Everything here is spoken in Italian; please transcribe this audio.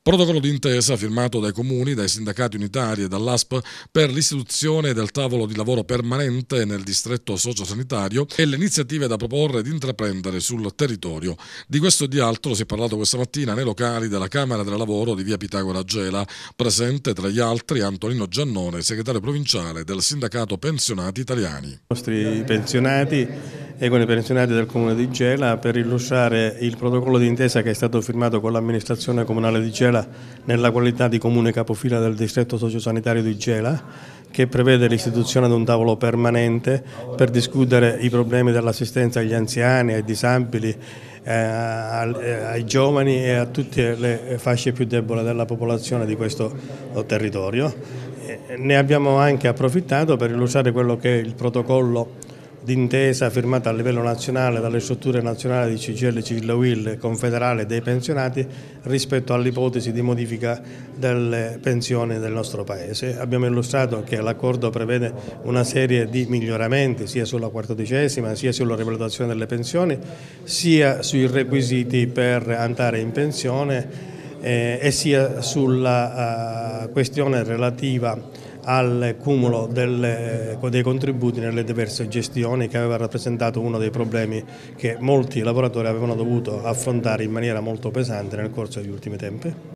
Protocollo d'intesa firmato dai comuni, dai sindacati unitari e dall'ASP per l'istituzione del tavolo di lavoro permanente nel distretto sociosanitario e le iniziative da proporre ed intraprendere sul territorio. Di questo e di altro si è parlato questa mattina nei locali della Camera del Lavoro di via Pitagora Gela, presente tra gli altri Antonino Giannone, segretario provinciale del sindacato pensionati italiani. I nostri pensionati e con i pensionati del Comune di Gela per illustrare il protocollo d'intesa che è stato firmato con l'amministrazione comunale di Gela nella qualità di comune capofila del distretto sociosanitario di Gela, che prevede l'istituzione di un tavolo permanente per discutere i problemi dell'assistenza agli anziani, ai disabili, ai giovani e a tutte le fasce più deboli della popolazione di questo territorio. Ne abbiamo anche approfittato per illustrare quello che è il protocollo d'intesa firmata a livello nazionale dalle strutture nazionali di CGIL, CIL, UIL, Confederale dei pensionati rispetto all'ipotesi di modifica delle pensioni del nostro Paese. Abbiamo illustrato che l'accordo prevede una serie di miglioramenti sia sulla quattordicesima, sia sulla rivalutazione delle pensioni, sia sui requisiti per andare in pensione e sia sulla questione relativa al cumulo dei contributi nelle diverse gestioni, che aveva rappresentato uno dei problemi che molti lavoratori avevano dovuto affrontare in maniera molto pesante nel corso degli ultimi tempi.